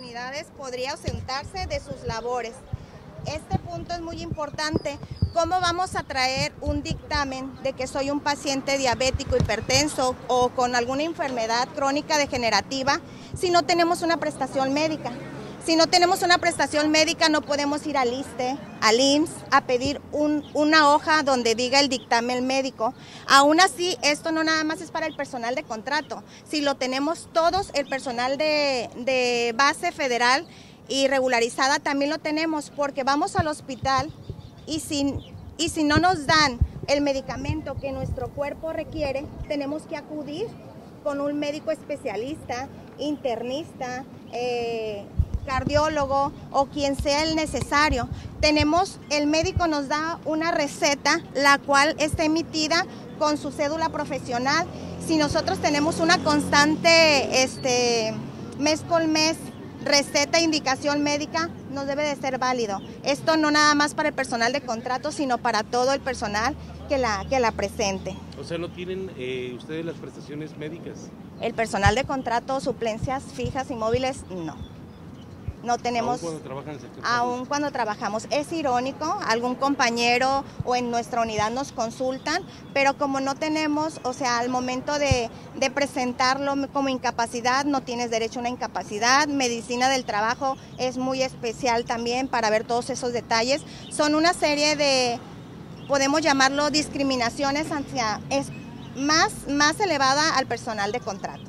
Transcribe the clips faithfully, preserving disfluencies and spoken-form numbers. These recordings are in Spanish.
oportunidades podría ausentarse de sus labores. Este punto es muy importante. ¿Cómo vamos a traer un dictamen de que soy un paciente diabético, hipertenso o con alguna enfermedad crónica degenerativa si no tenemos una prestación médica? Si no tenemos una prestación médica, no podemos ir al ISSSTE, al I M S S, a pedir un, una hoja donde diga el dictamen médico. Aún así, esto no nada más es para el personal de contrato. Si lo tenemos todos, el personal de, de base federal y regularizada también lo tenemos, porque vamos al hospital y si, y si no nos dan el medicamento que nuestro cuerpo requiere, tenemos que acudir con un médico especialista, internista, eh, cardiólogo o quien sea el necesario. Tenemos, el médico nos da una receta, la cual está emitida con su cédula profesional. Si nosotros tenemos una constante, este, mes con mes, receta e indicación médica, nos debe de ser válido. Esto no nada más para el personal de contrato, sino para todo el personal que la, que la presente. O sea, ¿no tienen eh, ustedes las prestaciones médicas? El personal de contrato, suplencias fijas y móviles, no. No tenemos, aún cuando trabajan en el sector aún cuando trabajamos. Es irónico, algún compañero o en nuestra unidad nos consultan, pero como no tenemos, o sea, al momento de, de presentarlo como incapacidad, no tienes derecho a una incapacidad. Medicina del trabajo es muy especial también para ver todos esos detalles. Son una serie de, podemos llamarlo discriminaciones hacia, es más, más elevada al personal de contrato.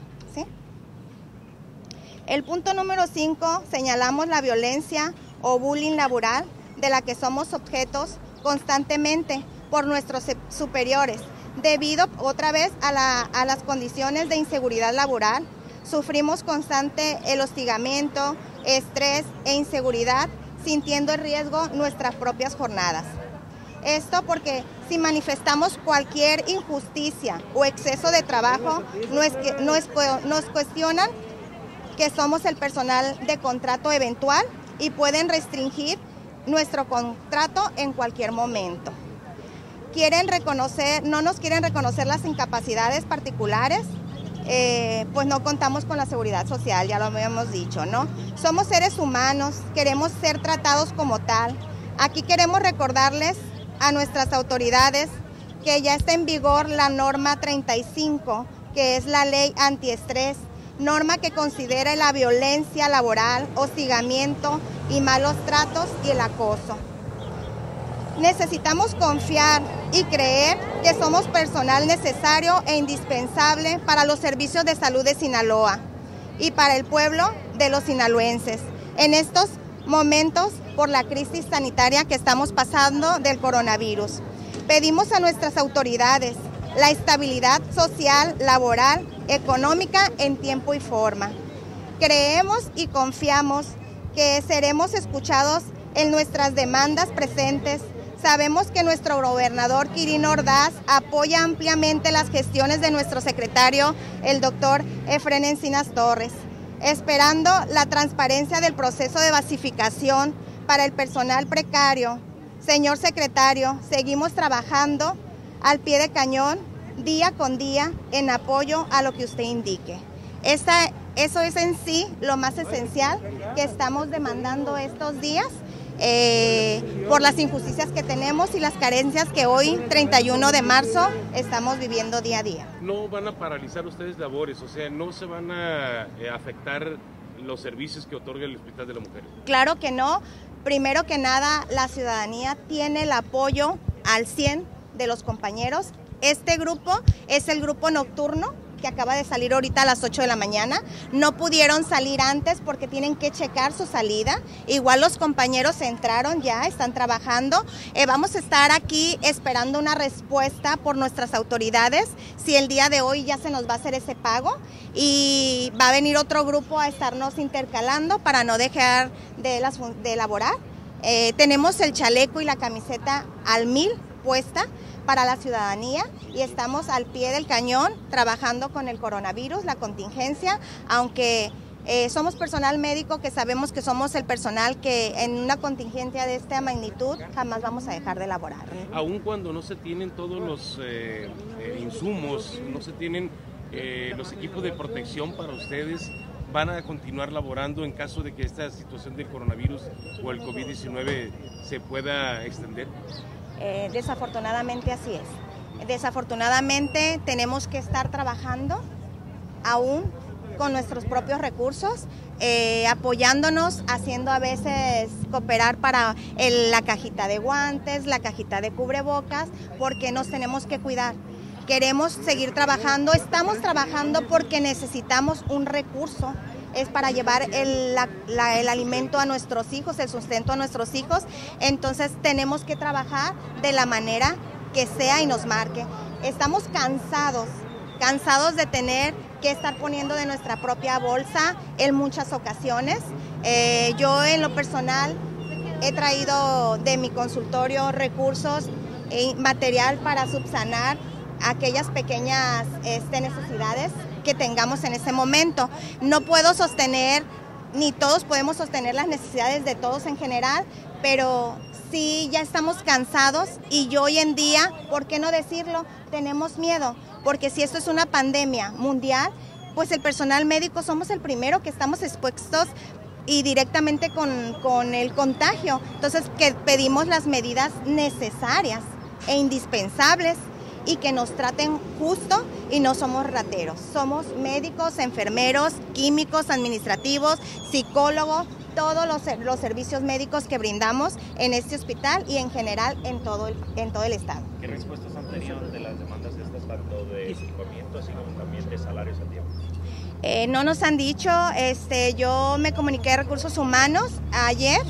El punto número cinco, señalamos la violencia o bullying laboral de la que somos objetos constantemente por nuestros superiores, debido otra vez a, la, a las condiciones de inseguridad laboral. Sufrimos constante el hostigamiento, estrés e inseguridad, sintiendo el riesgo nuestras propias jornadas. Esto porque si manifestamos cualquier injusticia o exceso de trabajo, nos, nos, nos cuestionan que somos el personal de contrato eventual y pueden restringir nuestro contrato en cualquier momento. Quieren reconocer, no nos quieren reconocer las incapacidades particulares, eh, pues no contamos con la seguridad social, ya lo habíamos dicho, ¿no? Somos seres humanos, queremos ser tratados como tal. Aquí queremos recordarles a nuestras autoridades que ya está en vigor la norma treinta y cinco, que es la ley antiestrés, norma que considera la violencia laboral, hostigamiento y malos tratos y el acoso. Necesitamos confiar y creer que somos personal necesario e indispensable para los servicios de salud de Sinaloa y para el pueblo de los sinaloenses. En estos momentos, por la crisis sanitaria que estamos pasando del coronavirus, pedimos a nuestras autoridades la estabilidad social, laboral, económica en tiempo y forma. Creemos y confiamos que seremos escuchados en nuestras demandas presentes. Sabemos que nuestro gobernador Quirino Ordaz apoya ampliamente las gestiones de nuestro secretario, el doctor Efrén Encinas Torres, esperando la transparencia del proceso de basificación para el personal precario. Señor secretario, seguimos trabajando al pie de cañón, día con día, en apoyo a lo que usted indique. Esa, eso es en sí lo más esencial que estamos demandando estos días, eh, por las injusticias que tenemos y las carencias que hoy, treinta y uno de marzo, estamos viviendo día a día. ¿No van a paralizar ustedes labores? O sea, ¿no se van a eh, afectar los servicios que otorga el Hospital de la Mujer? Claro que no. Primero que nada, la ciudadanía tiene el apoyo al cien de los compañeros. Este grupo es el grupo nocturno que acaba de salir ahorita a las ocho de la mañana. No pudieron salir antes porque tienen que checar su salida. Igual los compañeros entraron ya, están trabajando. Eh, vamos a estar aquí esperando una respuesta por nuestras autoridades, si el día de hoy ya se nos va a hacer ese pago, y va a venir otro grupo a estarnos intercalando para no dejar de, las, de elaborar. Eh, tenemos el chaleco y la camiseta al mil puesta para la ciudadanía y estamos al pie del cañón trabajando con el coronavirus, la contingencia, aunque eh, somos personal médico que sabemos que somos el personal que en una contingencia de esta magnitud jamás vamos a dejar de elaborar. Aun cuando no se tienen todos los eh, eh, insumos, no se tienen eh, los equipos de protección para ustedes, van a continuar laborando en caso de que esta situación del coronavirus o el COVID diecinueve se pueda extender? Eh, desafortunadamente así es. Desafortunadamente tenemos que estar trabajando aún con nuestros propios recursos, eh, apoyándonos, haciendo a veces cooperar para el, la cajita de guantes, la cajita de cubrebocas, porque nos tenemos que cuidar. Queremos seguir trabajando, estamos trabajando porque necesitamos un recurso, es para llevar el, la, la, el alimento a nuestros hijos, el sustento a nuestros hijos, entonces tenemos que trabajar de la manera que sea y nos marque. Estamos cansados, cansados de tener que estar poniendo de nuestra propia bolsa en muchas ocasiones. Eh, yo en lo personal he traído de mi consultorio recursos y material para subsanar aquellas pequeñas este, necesidades que tengamos en ese momento. No puedo sostener, ni todos podemos sostener las necesidades de todos en general, pero sí ya estamos cansados y yo hoy en día, ¿por qué no decirlo? Tenemos miedo, porque si esto es una pandemia mundial, pues el personal médico somos el primero que estamos expuestos y directamente con, con el contagio. Entonces, que pedimos las medidas necesarias e indispensables y que nos traten justo y no somos rateros. Somos médicos, enfermeros, químicos, administrativos, psicólogos, todos los, los servicios médicos que brindamos en este hospital y en general en todo el, en todo el estado. ¿Qué respuestas han tenido de las demandas estas, tanto de equipamientos y como también de salarios a tiempo? Eh, no nos han dicho, este, yo me comuniqué a Recursos Humanos ayer,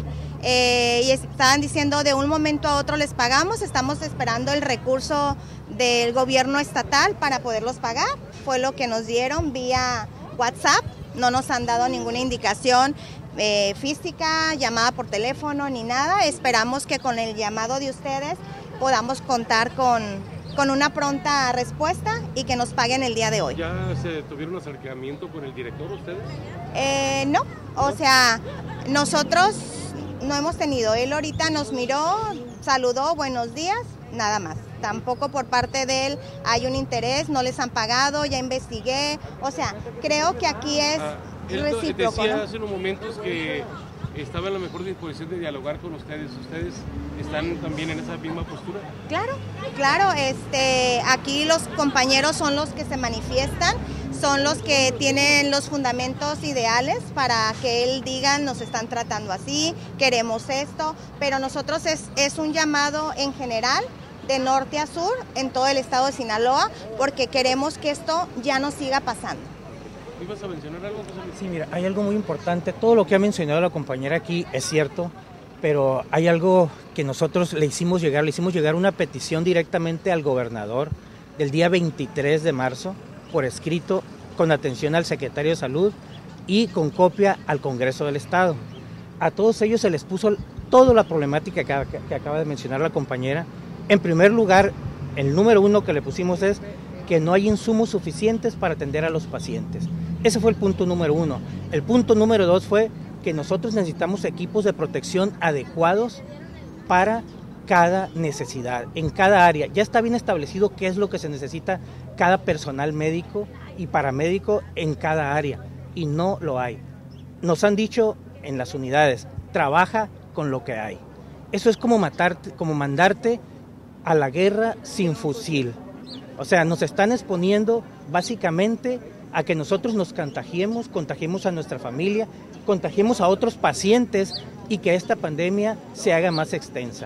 Eh, y estaban diciendo de un momento a otro les pagamos, estamos esperando el recurso del gobierno estatal para poderlos pagar, fue lo que nos dieron vía WhatsApp, no nos han dado ninguna indicación eh, física, llamada por teléfono ni nada, esperamos que con el llamado de ustedes podamos contar con, con una pronta respuesta y que nos paguen el día de hoy. ¿Ya se tuvieron acercamiento con el director ustedes? Eh, no, o sea, nosotros no hemos tenido, él ahorita nos miró, saludó, buenos días, nada más. Tampoco por parte de él hay un interés, no les han pagado, ya investigué, o sea, creo que aquí es ah, recíproco. Decía ¿no? hace unos momentos que estaba en la mejor disposición de dialogar con ustedes. ¿Ustedes están también en esa misma postura? Claro, claro, este, aquí los compañeros son los que se manifiestan, son los que tienen los fundamentos ideales para que él diga nos están tratando así, queremos esto, pero nosotros es, es un llamado en general de norte a sur en todo el estado de Sinaloa porque queremos que esto ya no siga pasando. ¿Ibas a mencionar algo, José Luis? Sí, mira, hay algo muy importante, todo lo que ha mencionado la compañera aquí es cierto, pero hay algo que nosotros le hicimos llegar, le hicimos llegar una petición directamente al gobernador del día veintitrés de marzo, por escrito, con atención al secretario de Salud y con copia al Congreso del Estado. A todos ellos se les puso toda la problemática que, que acaba de mencionar la compañera. En primer lugar, el número uno que le pusimos es que no hay insumos suficientes para atender a los pacientes. Ese fue el punto número uno. El punto número dos fue que nosotros necesitamos equipos de protección adecuados para cada necesidad, en cada área. Ya está bien establecido qué es lo que se necesita cada personal médico y paramédico en cada área, y no lo hay. Nos han dicho en las unidades, trabaja con lo que hay. Eso es como matarte, como mandarte a la guerra sin fusil. O sea, nos están exponiendo básicamente a que nosotros nos contagiemos, contagiemos a nuestra familia, contagiemos a otros pacientes y que esta pandemia se haga más extensa.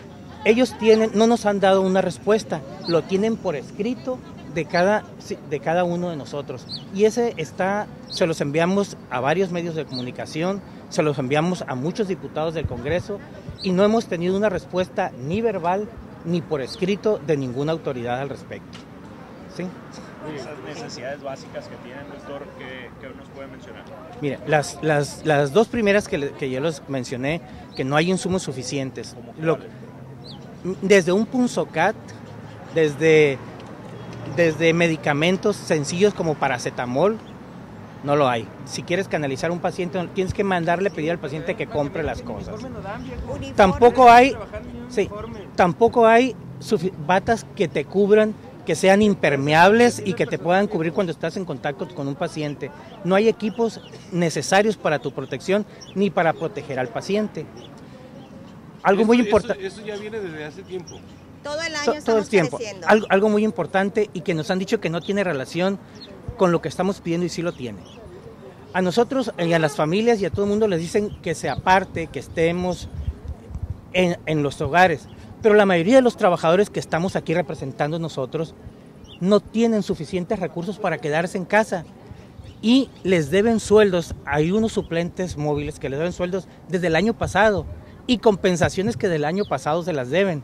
Ellos tienen, no nos han dado una respuesta, lo tienen por escrito de cada, de cada uno de nosotros. Y ese está, se los enviamos a varios medios de comunicación, se los enviamos a muchos diputados del Congreso y no hemos tenido una respuesta ni verbal ni por escrito de ninguna autoridad al respecto. ¿Sí? Esas necesidades básicas que tienen, doctor, ¿qué, qué nos puede mencionar? Mire, las, las, las dos primeras que, le, que yo les mencioné, que no hay insumos suficientes. Lo, desde un punzocat, desde, desde medicamentos sencillos como paracetamol, no lo hay. Si quieres canalizar a un paciente, tienes que mandarle pedir al paciente que compre las cosas. Tampoco hay, sí, tampoco hay batas que te cubran que sean impermeables y que te puedan cubrir cuando estás en contacto con un paciente. No hay equipos necesarios para tu protección ni para proteger al paciente. Algo eso, muy importante. Eso, eso ya viene desde hace tiempo. Todo el año To, estamos todo el tiempo. creciendo. Algo, algo muy importante y que nos han dicho que no tiene relación con lo que estamos pidiendo y sí lo tiene. A nosotros y a las familias y a todo el mundo les dicen que se aparte, que estemos en, en los hogares. Pero la mayoría de los trabajadores que estamos aquí representando nosotros no tienen suficientes recursos para quedarse en casa y les deben sueldos. Hay unos suplentes móviles que les deben sueldos desde el año pasado y compensaciones que del año pasado se las deben.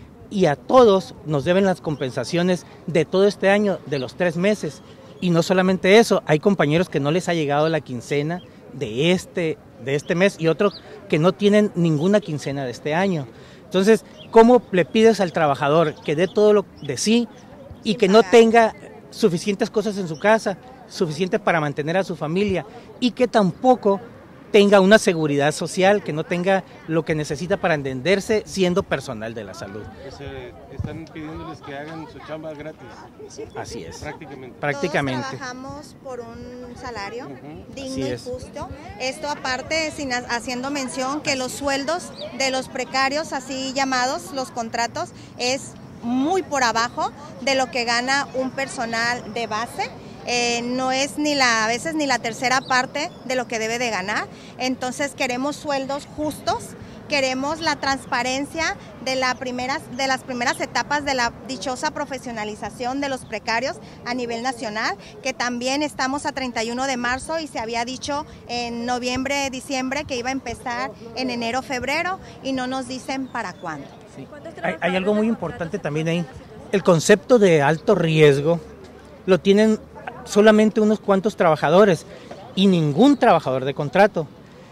Y a todos nos deben las compensaciones de todo este año, de los tres meses. Y no solamente eso, hay compañeros que no les ha llegado la quincena de este, de este mes y otros que no tienen ninguna quincena de este año. Entonces, ¿cómo le pides al trabajador que dé todo lo de sí y que no tenga suficientes cosas en su casa, suficiente para mantener a su familia y que tampoco tenga una seguridad social, que no tenga lo que necesita para entenderse siendo personal de la salud? Pues, eh, están pidiéndoles que hagan su chamba gratis. Así es. Prácticamente. Prácticamente. Todos trabajamos por un salario Uh-huh. digno Así y es. justo. Esto aparte, sin, haciendo mención que los sueldos de los precarios, así llamados, los contratos, es muy por abajo de lo que gana un personal de base. Eh, no es ni la, a veces ni la tercera parte de lo que debe de ganar. Entonces queremos sueldos justos, queremos la transparencia de, la primeras, de las primeras etapas de la dichosa profesionalización de los precarios a nivel nacional, que también estamos a treinta y uno de marzo y se había dicho en noviembre, diciembre que iba a empezar en enero, febrero y no nos dicen para cuándo. Sí. Hay, hay algo muy importante también ahí. El concepto de alto riesgo lo tienen solamente unos cuantos trabajadores y ningún trabajador de contrato.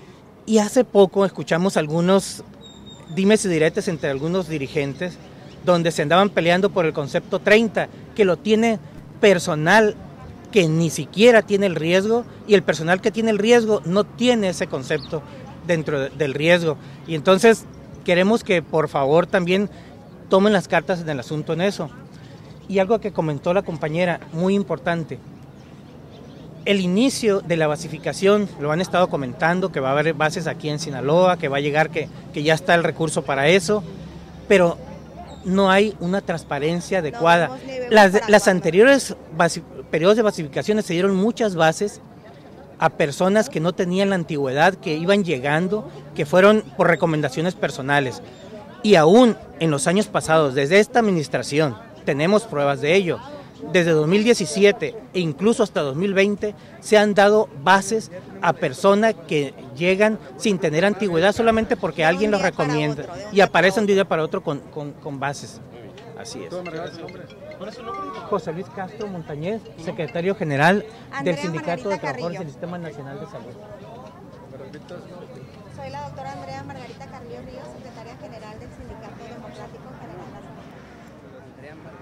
Y hace poco escuchamos algunos dimes y diretes entre algunos dirigentes donde se andaban peleando por el concepto treinta, que lo tiene personal que ni siquiera tiene el riesgo y el personal que tiene el riesgo no tiene ese concepto dentro de, del riesgo. Y entonces queremos que por favor también tomen las cartas en el asunto en eso. Y algo que comentó la compañera, muy importante. El inicio de la basificación, lo han estado comentando, que va a haber bases aquí en Sinaloa, que va a llegar, que, que ya está el recurso para eso, pero no hay una transparencia adecuada. No, no las, las anteriores basi, periodos de basificaciones se dieron muchas bases a personas que no tenían la antigüedad, que iban llegando, que fueron por recomendaciones personales. Y aún en los años pasados, desde esta administración, tenemos pruebas de ello. Desde dos mil diecisiete e incluso hasta dos mil veinte se han dado bases a personas que llegan sin tener antigüedad solamente porque alguien los recomienda otro, y aparecen de un día para otro con, con, con bases. Así es. ¿Cuál es su nombre? José Luis Castro Montañez, secretario general Andrea del Sindicato Margarita de Trabajadores Carrillo. del Sistema Nacional de Salud. Soy la doctora Andrea Margarita Carrillo Ríos, secretaria general del Sindicato Democrático General Nacional.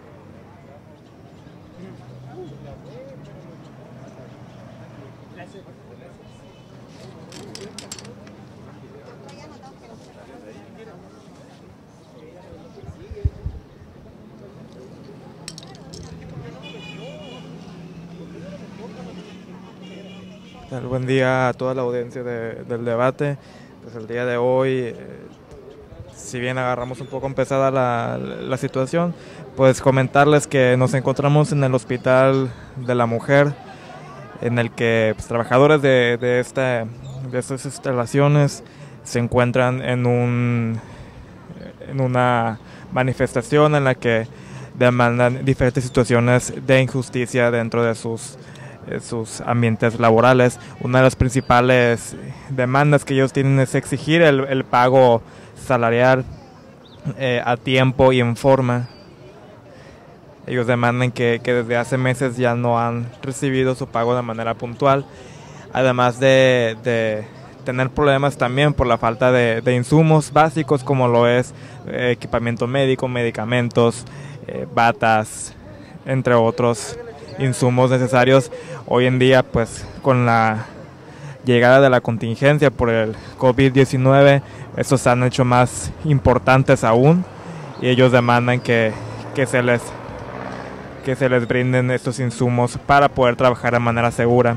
Buen día a toda la audiencia de, del debate. Pues el día de hoy, eh, si bien agarramos un poco empezada la, la situación, pues comentarles que nos encontramos en el Hospital de la Mujer, en el que pues, trabajadores de, de, esta, de estas instalaciones se encuentran en, un, en una manifestación en la que demandan diferentes situaciones de injusticia dentro de sus sus ambientes laborales. Una de las principales demandas que ellos tienen es exigir el, el pago salarial eh, a tiempo y en forma. Ellos demandan que, que desde hace meses ya no han recibido su pago de manera puntual, además de, de tener problemas también por la falta de, de insumos básicos como lo es eh, equipamiento médico, medicamentos, eh, batas, entre otros insumos necesarios. Hoy en día, pues con la llegada de la contingencia por el COVID diecinueve, estos se han hecho más importantes aún y ellos demandan que, que se les que se les brinden estos insumos para poder trabajar de manera segura.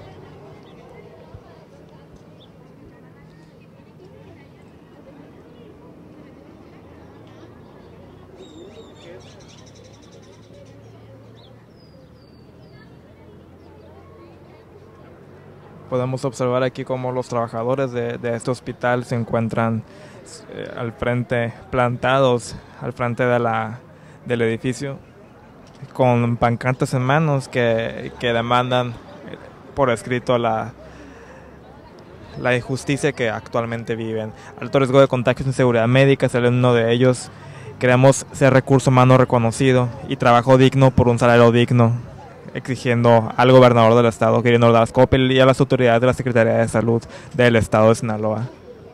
Podemos observar aquí cómo los trabajadores de, de este hospital se encuentran eh, al frente, plantados al frente de la, del edificio, con pancartas en manos que, que demandan por escrito la, la injusticia que actualmente viven. Alto riesgo de contagios en seguridad médica es uno de ellos. Queremos ser recurso humano reconocido y trabajo digno por un salario digno, exigiendo al gobernador del estado, Quirino Ordaz Coppel, y a las autoridades de la Secretaría de Salud del estado de Sinaloa.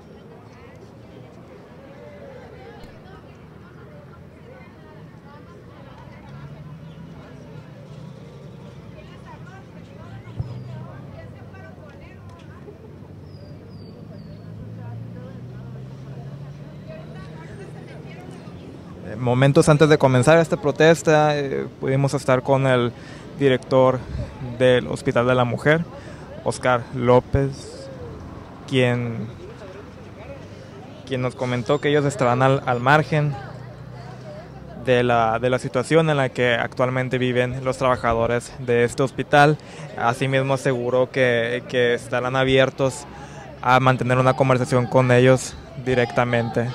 Momentos antes de comenzar esta protesta, eh, pudimos estar con el director del Hospital de la Mujer, Oscar López, quien, quien nos comentó que ellos estaban al, al margen de la, de la situación en la que actualmente viven los trabajadores de este hospital. Asimismo aseguró que, que estarán abiertos a mantener una conversación con ellos directamente.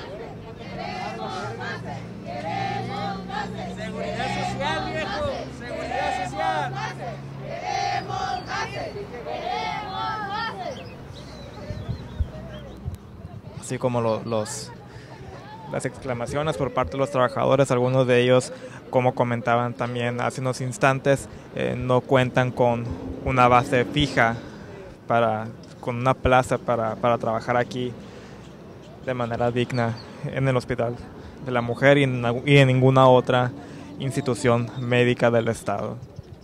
Así como lo, los, las exclamaciones por parte de los trabajadores, algunos de ellos, como comentaban también hace unos instantes, eh, no cuentan con una base fija, para, con una plaza para, para trabajar aquí de manera digna en el Hospital de la Mujer y en, y en ninguna otra institución médica del estado.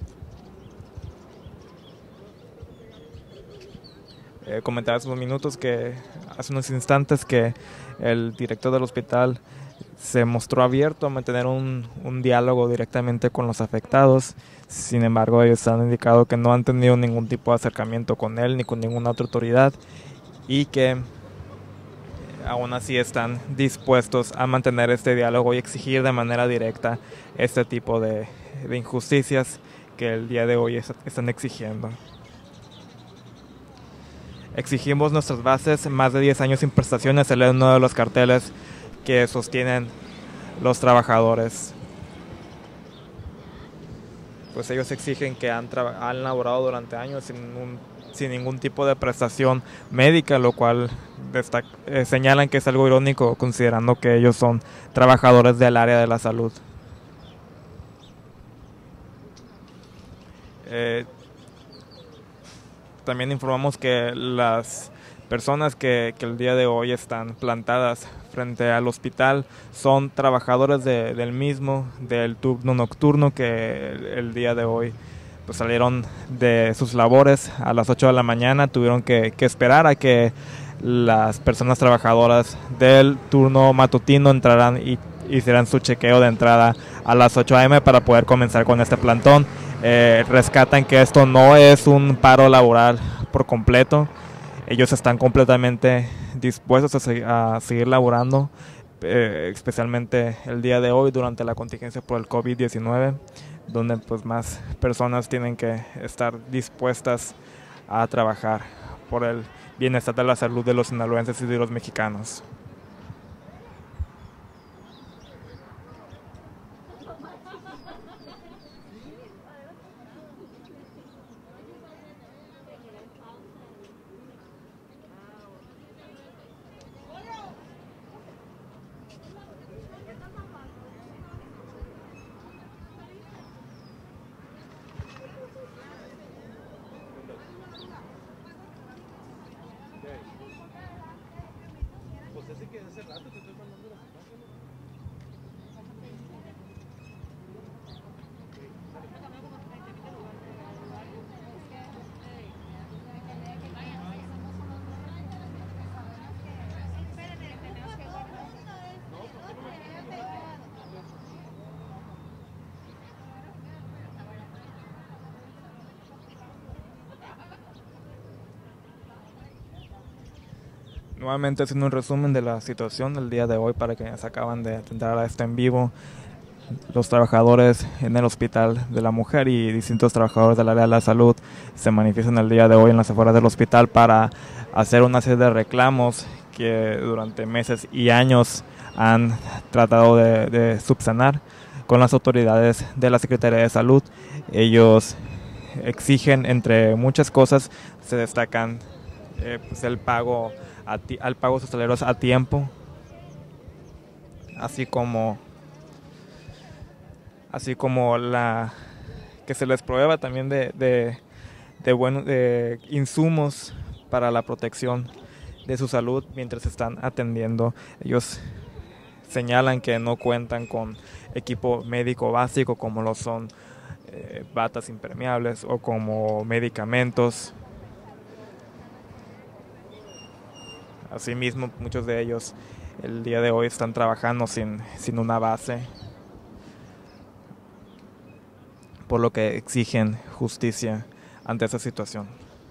Eh, comentaba hace unos minutos que, hace unos instantes que el director del hospital se mostró abierto a mantener un, un diálogo directamente con los afectados. Sin embargo, ellos han indicado que no han tenido ningún tipo de acercamiento con él ni con ninguna otra autoridad y que aún así están dispuestos a mantener este diálogo y exigir de manera directa este tipo de, de injusticias que el día de hoy es, están exigiendo. Exigimos nuestras bases, más de diez años sin prestaciones, es uno de los carteles que sostienen los trabajadores. Pues ellos exigen que han, han laborado durante años sin, un, sin ningún tipo de prestación médica, lo cual destaca, eh, señalan que es algo irónico considerando que ellos son trabajadores del área de la salud. Eh, También informamos que las personas que, que el día de hoy están plantadas frente al hospital son trabajadores de, del mismo, del turno nocturno, que el, el día de hoy pues, salieron de sus labores a las ocho de la mañana, tuvieron que, que esperar a que las personas trabajadoras del turno matutino entraran y hicieran su chequeo de entrada a las ocho a eme para poder comenzar con este plantón. Eh, rescatan que esto no es un paro laboral por completo, ellos están completamente dispuestos a, se a seguir laborando, eh, especialmente el día de hoy durante la contingencia por el COVID diecinueve, donde pues más personas tienen que estar dispuestas a trabajar por el bienestar de la salud de los sinaloenses y de los mexicanos. Pues Nuevamente haciendo un resumen de la situación del día de hoy para quienes acaban de entrar a este en vivo. Los trabajadores en el Hospital de la Mujer y distintos trabajadores del área de la salud se manifiestan el día de hoy en las afueras del hospital para hacer una serie de reclamos que durante meses y años han tratado de, de subsanar con las autoridades de la Secretaría de Salud. Ellos exigen, entre muchas cosas, se destacan eh, pues el pago a ti, al pago de sus salarios a tiempo, así como así como la que se les prueba también de, de, de, bueno, de insumos para la protección de su salud mientras están atendiendo. Ellos señalan que no cuentan con equipo médico básico como lo son eh, batas impermeables o como medicamentos. Asimismo, muchos de ellos el día de hoy están trabajando sin, sin una base, por lo que exigen justicia ante esa situación.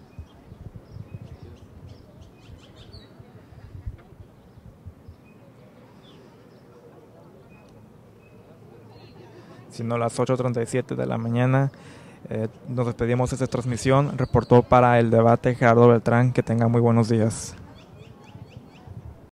Siendo las ocho treinta y siete de la mañana, eh, nos despedimos de esta transmisión. Reportó para El Debate Gerardo Beltrán. Que tenga muy buenos días.